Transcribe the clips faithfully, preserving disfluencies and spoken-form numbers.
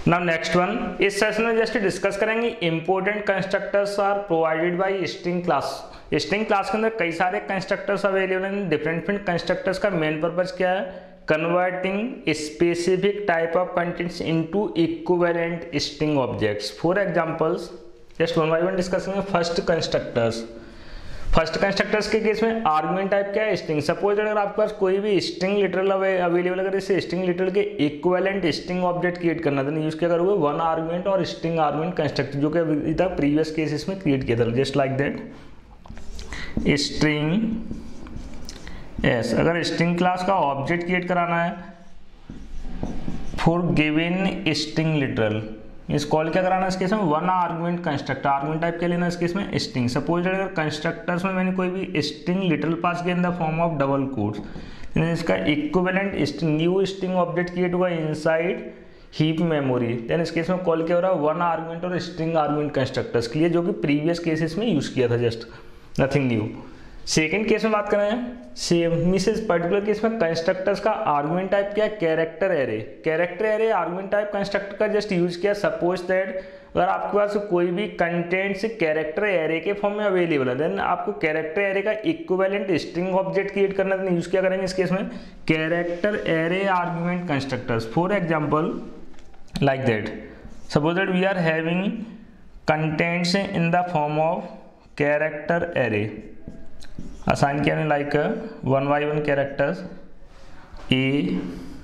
Now next one, इस session में just discuss करेंगे important constructors are provided by string class. String class के अंदर कई सारे कंस्ट्रक्टर्स अवेलेबल हैं। डिफरेंट डिफरेंट कंस्ट्रक्टर्स का मेन पर्पज क्या है? Converting specific type of contents into equivalent string objects. For examples just one by one discuss करेंगे। First constructors, first constructors के केस में आर्गुमेंट टाइप क्या है? स्ट्रिंग। सपोज अगर आपके पास कोई भी स्ट्रिंग लिटरल अवेलेबल, अगर इसे स्ट्रिंग लिटरल के इक्विवेलेंट स्ट्रिंग ऑब्जेक्ट क्रिएट करना था, यूज क्या करोगे? वन आर्गुमेंट और स्ट्रिंग आर्गुमेंट कंस्ट्रक्टर, जो कि अभी तक प्रीवियस केसेस में क्रिएट किया था। Just like that string S. अगर स्ट्रिंग क्लास का ऑब्जेक्ट क्रिएट कराना है फॉर गिवन स्ट्रिंग लिटरल, इस कॉल क्या कराना है इस केस में? One argument constructor. Argument type क्या लेना है इस केस में? स्ट्रिंग। सपोज अगर कंस्ट्रक्टर्स में मैंने कोई भी स्ट्रिंग लिटरल पास किया in the form of double quotes, इसका equivalent new string object create हुआ इनसाइड हीप मेमोरी, देन इस केस में कॉल क्या हो रहा है? वन आर्गुमेंट और स्ट्रिंग आर्गुमेंट कंस्ट्रक्टर्स के लिए, जो कि प्रीवियस केसेस में यूज किया था, just nothing new. Second case में बात कर रहे हैं, सेम मिसेस पर्टिकुलर केस में कंस्ट्रक्टर्स का आर्गुमेंट टाइप क्या है? Character array. Character array argument type constructor का जस्ट यूज किया। सपोज दैट अगर आपके पास कोई भी कंटेंट्स कैरेक्टर एरे के फॉर्म में अवेलेबल है, देन आपको कैरेक्टर एरे का इक्विवेलेंट स्ट्रिंग ऑब्जेक्ट क्रिएट करना है, यूज क्या करेंगे इस केस में? Character array argument constructors. For example like that, suppose that we are having contents in the form of character array. Assign किया like one by one characters A,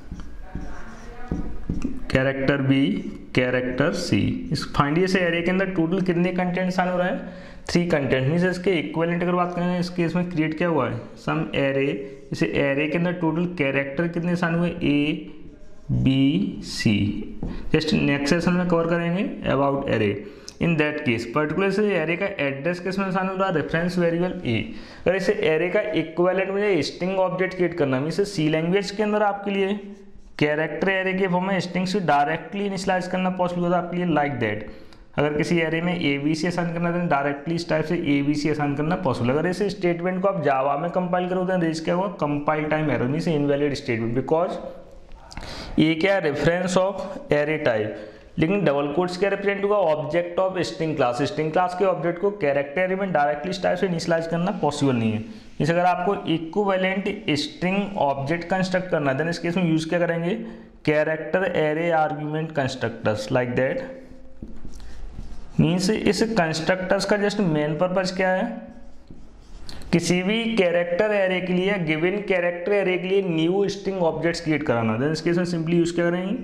character B, character C. इस find से array के अंदर total कितने content आने हो रहे हैं? Three content. मीन्स इसके इक्विवेलेंट अगर बात करें, इस केस में क्रिएट क्या हुआ है? सम एरे। इसे एरे के अंदर टोटल कैरेक्टर कितने आने हुए? A B C. Just next session में कवर करेंगे about array. In that case particular से एरे का एड्रेस किस में आसान हो रहा है? Reference variable A. अगर इसे एरे का इक्विवेलेंट मुझे स्ट्रिंग ऑब्जेक्ट क्रिएट करना है, इसे सी लैंग्वेज के अंदर आपके लिए कैरेक्टर एरे के फॉर्म में स्ट्रिंग से डायरेक्टली इनिशियलाइज करना पॉसिबल होता है आपके लिए, लाइक दैट। अगर किसी एरे में ए बी सी असाइन करना है, डायरेक्टली इस टाइप से ए बी सी असाइन करना पॉसिबल। अगर इस स्टेटमेंट को आप जावा में कंपाइल करोगे तो रेज क्या हुआ? Compile time error, means invalid statement, because ये क्या है? Reference of array type. लेकिन डबल कोट्स क्या रिप्रेजेंट होगा? Object of string class. String class के ऑब्जेक्ट को कैरेक्टर एरे में डायरेक्टली इस टाइप से इनिशियलाइज करना पॉसिबल नहीं है। इस अगर आपको इक्विवेलेंट स्ट्रिंग ऑब्जेक्ट कंस्ट्रक्ट करना है, देन इस केस में यूज क्या करेंगे? Character array argument constructors, like that. Means इस कंस्ट्रक्टर्स का जस्ट मेन पर्पज क्या है? किसी भी कैरेक्टर एरे के लिए, गिवन कैरेक्टर एरे के लिए न्यू स्ट्रिंग ऑब्जेक्ट्स क्रिएट कराना। देन इस केस में सिंपली यूज क्या करेंगे?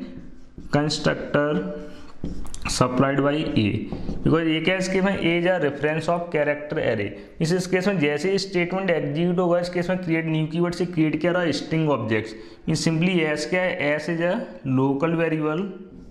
Constructor supplied by A, because ये क्या है? इसके में A is a reference of character array. इस इस केस में जैसे ही स्टेटमेंट एग्जीक्यूट होगा, इस केस में क्रिएट न्यू कीवर्ड से क्रिएट किया रहा string objects. Mean simply S क्या है? S is a local variable.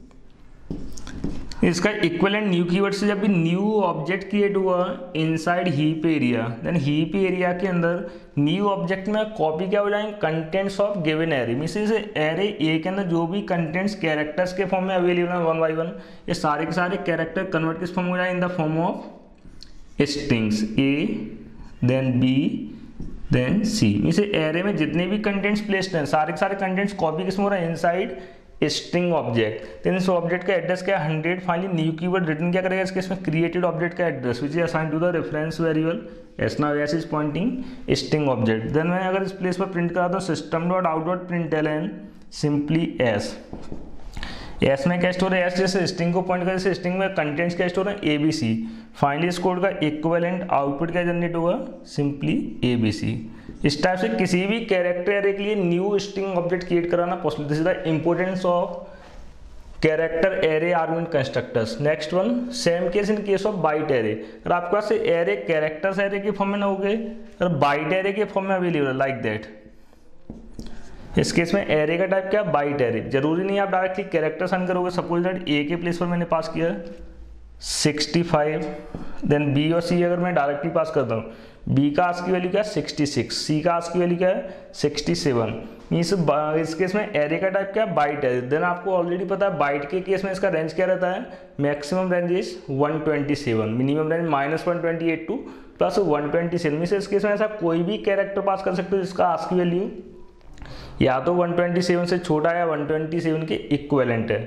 इसका इक्विवेलेंट न्यू कीवर्ड से जब भी न्यू ऑब्जेक्ट क्रिएट हुआ inside heap area, then heap area के अंदर न्यू ऑब्जेक्ट में कॉपी क्या हो जाएंगे? Contents of given array. Means इस एरे ए के अंदर जो भी कंटेंट्स कैरेक्टर्स के फॉर्म में अवेलेबल है वन बाई वन, ये सारे के सारे कैरेक्टर कन्वर्ट किस फॉर्म हो जाए? In the form of strings A, then B, then C. Means array में जितने भी कंटेंट्स प्लेस्ड हैं, सारे के सारे कंटेंट्स कॉपी किस में हो रहा है? Inside string object. देन इस ऑब्जेक्ट का एड्रेस क्या है? Hundred. Finally new keyword return क्या करेगा इसके? इसमें क्रिएटेड ऑब्जेक्ट का address which is assign to the reference variable S. Now S is pointing string object. Then मैं अगर इस प्लेस पर प्रिंट करा तो system dot out dot print L N simply S. S में क्या स्टोर है? एस जैसे स्ट्रिंग को पॉइंट कर, जैसे स्ट्रिंग में कंटेंट्स क्या स्टोर है? A B C. फाइनली इस कोड का इक्विवेलेंट आउटपुट क्या जनरेट होगा? Simply A B C. इस टाइप से किसी भी कैरेक्टर एरे के लिए न्यू स्ट्रिंग ऑब्जेक्ट क्रिएट कराना possible. This is the importance of character array argument constructors. Next one, same case in case of byte array. अगर आपके पास एरे कैरेक्टर्स एरे के फॉर्म में ना हो गए, अगर बाइट एरे के फॉर्म में अवेलेबल है, लाइक दैट। इस केस में एरे का टाइप क्या? Byte array. जरूरी नहीं आप डायरेक्टली कैरेक्टर सन करोगे। सपोज दैट ए के प्लेस पर मैंने पास किया सिक्सटी फाइव, देन बी और सी अगर मैं डायरेक्टली पास करता हूँ, बी का आस्क की वैल्यू क्या है? सिक्सटी सिक्स, सी का आस्क की वैल्यू क्या है? Sixty seven. इस इस केस में एरे का टाइप क्या है? बाइट है। देन आपको ऑलरेडी पता है बाइट के केस में इसका रेंज क्या रहता है? Maximum range is one twenty seven, minimum range minus one twenty eight to plus one twenty seven. Mean इस केस में ऐसा कोई भी कैरेक्टर पास कर सकते हो जिसका आस्क की वैल्यू या तो वन ट्वेंटी सेवन से छोटा या वन ट्वेंटी सेवन के इक्विवेलेंट है।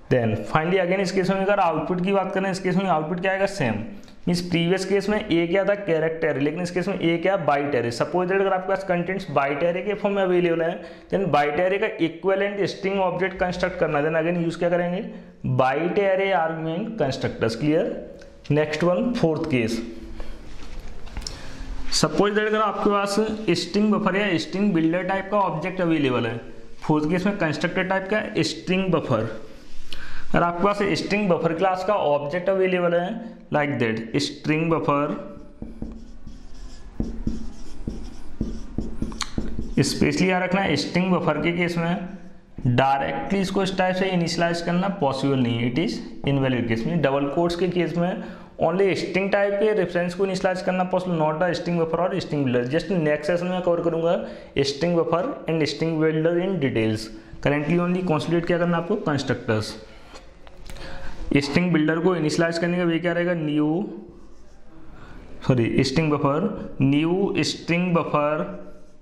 देन फाइनली अगेन इस केस में अगर आउटपुट की बात करें, इस केस में आउटपुट क्या आएगा, सेम। मीन्स प्रीवियस केस में ए क्या था, कैरेक्टर, लेकिन इस केस में ए क्या, बाइट एरे। सपोज दैट अगर आपके पास कंटेंट्स बाइट एरे के फॉर्म में अवेलेबल है, देन बाइट एरे का इक्विवेलेंट स्ट्रिंग ऑब्जेक्ट कंस्ट्रक्ट करना, देन अगेन यूज क्या करेंगे, byte array argument constructors. Clear. Next one, fourth case. Suppose that अगर आपके पास स्ट्रिंग बफर या स्ट्रिंग बिल्डर टाइप का ऑब्जेक्ट अवेलेबल है, फोर्थ केस में कंस्ट्रक्टर टाइप का स्ट्रिंग बफर। अगर आपके पास स्ट्रिंग बफर क्लास का ऑब्जेक्ट अवेलेबल है like that string buffer, specially याद रखना स्ट्रिंग बफर के केस में डायरेक्टली इसको इस टाइप से इनिशियलाइज करना पॉसिबल नहीं है, इट इज इनवैलिड केस में। डबल कोट्स के केस में ओनली स्ट्रिंग टाइप के रेफरेंस को इनिशियलाइज करना possible, not the string buffer और string builder. Just next session में कवर करूंगा string buffer and string builder in details. Currently only consolidate क्या करना आपको, कंस्ट्रक्टर्स। स्ट्रिंग बिल्डर को इनिशियलाइज करने का वे क्या रहेगा, new sorry string buffer, new string buffer.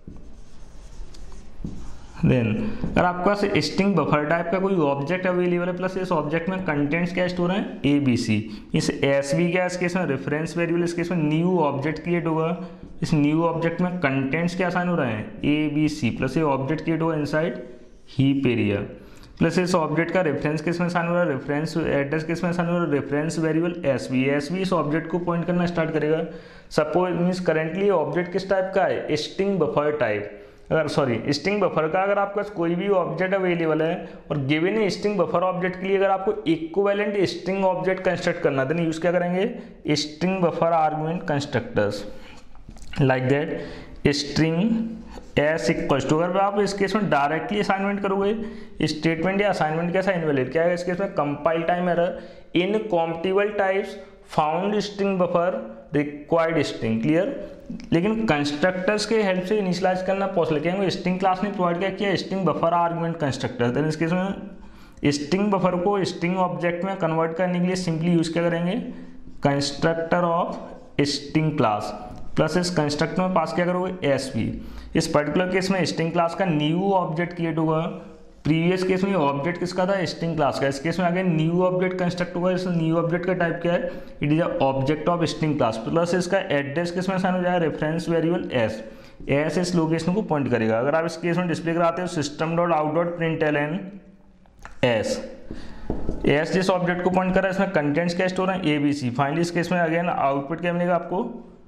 Then अगर आपके पास स्ट्रिंग बफर टाइप का कोई ऑब्जेक्ट अवेलेबल है, प्लस इस ऑब्जेक्ट में कंटेंट्स क्या स्टोर हैं, ए बी सी। इस एस बी क्या इस केस में रेफरेंस वेरिएबल, इस केस में न्यू ऑब्जेक्ट क्रिएट होगा। इस न्यू ऑब्जेक्ट में कंटेंट्स क्या असाइन हो रहे हैं, ए बी सी, प्लस ये ऑब्जेक्ट क्रिएट होगा इनसाइड हीप एरिया, प्लस इस ऑब्जेक्ट का रेफरेंस किस में असाइन हो रहा है, रेफरेंस एड्रेस किस में असाइन हो रहा है, reference variable S B. S B इस ऑब्जेक्ट को पॉइंट करना स्टार्ट करेगा। सपोज मीन्स करेंटली ऑब्जेक्ट किस टाइप का है, स्ट्रिंग बफर टाइप। अगर सॉरी स्ट्रिंग बफर का अगर आपके पास कोई भी ऑब्जेक्ट अवेलेबल है और गिवन स्ट्रिंग बफर ऑब्जेक्ट के लिए अगर आपको इक्विवेलेंट स्ट्रिंग ऑब्जेक्ट कंस्ट्रक्ट करना है, देन यूज क्या करेंगे, string buffer argument constructors like that string S equal to. अगर आप इस केस में डायरेक्टली असाइनमेंट करोगे, स्टेटमेंट या असाइनमेंट कैसा इनवैलिड क्या है इस केस में, compile time error, incompatible types, found string buffer, required string. Clear. लेकिन कंस्ट्रक्टर्स के हेल्प से इनिशियलाइज करना पॉसिबल, क्या स्ट्रिंग क्लास ने प्रोवाइड किया किया string buffer argument constructor. Then इस केस में स्ट्रिंग बफर को स्ट्रिंग ऑब्जेक्ट में कन्वर्ट करने के लिए सिंपली यूज क्या करेंगे, constructor of string class, plus इस कंस्ट्रक्टर में पास क्या करोगे, एस पी। इस पर्टिकुलर केस में स्ट्रिंग क्लास का न्यू ऑब्जेक्ट क्रिएट होगा। प्रीवियस केस में ऑब्जेक्ट किसका था, स्ट्रिंग क्लास का। इस केस में अगेन न्यू ऑब्जेक्ट कंस्ट्रक्ट होगा। इस न्यू ऑब्जेक्ट का टाइप क्या है, it is object of string class, plus इसका एड्रेस किस में असाइन हो जाएगा, रेफरेंस वेरिएबल एस। एस इस लोकेशन को पॉइंट करेगा। अगर आप इस केस में डिस्प्ले कराते हो system dot out dot print L N S, S जिस ऑब्जेक्ट को पॉइंट कर रहा है इसमें कंटेंट्स क्या स्टोर है, ए बी सी। फाइनली इस केस में अगेन आउटपुट क्या मिलेगा आपको,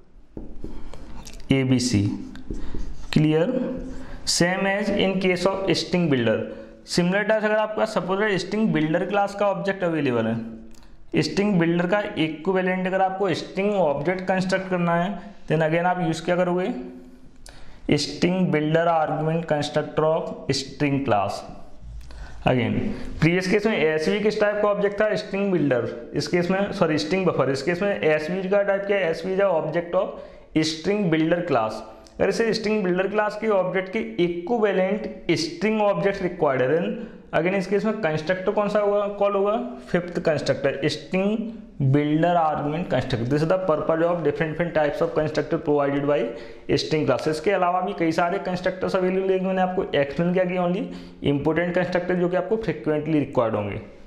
A B C. Clear. Same as in case of string builder. Similar type अगर आपका सपोज स्ट्रिंग बिल्डर क्लास का ऑब्जेक्ट अवेलेबल है, स्ट्रिंग बिल्डर का इक्विवेलेंट अगर आपको स्ट्रिंग ऑब्जेक्ट कंस्ट्रक्ट करना है, देन अगेन आप यूज क्या करोगे, string builder argument constructor of string class. Again previous case में एसवी किस टाइप का ऑब्जेक्ट था, स्ट्रिंग बिल्डर। इस केस में सॉरी स्ट्रिंग बफर। इस केस में एसवी का टाइप क्या है, SV is object of string builder class. अगर इसे स्ट्रिंग बिल्डर क्लास के ऑब्जेक्ट के इक्विवेलेंट स्ट्रिंग ऑब्जेक्ट रिक्वायर्ड है, देन अगेन इस केस में कंस्ट्रक्टर कौन सा होगा, कॉल होगा fifth constructor, string builder argument constructor. This is the purpose of different different types of constructor provided by string classes. के अलावा भी कई सारे कंस्ट्रक्टर्स अवेलेबल है, मैंने आपको एक्सप्लेन किया कि ओनली इंपोर्टेंट कंस्ट्रक्टर जो कि आपको फ्रिक्वेंटली रिक्वायर्ड होंगे।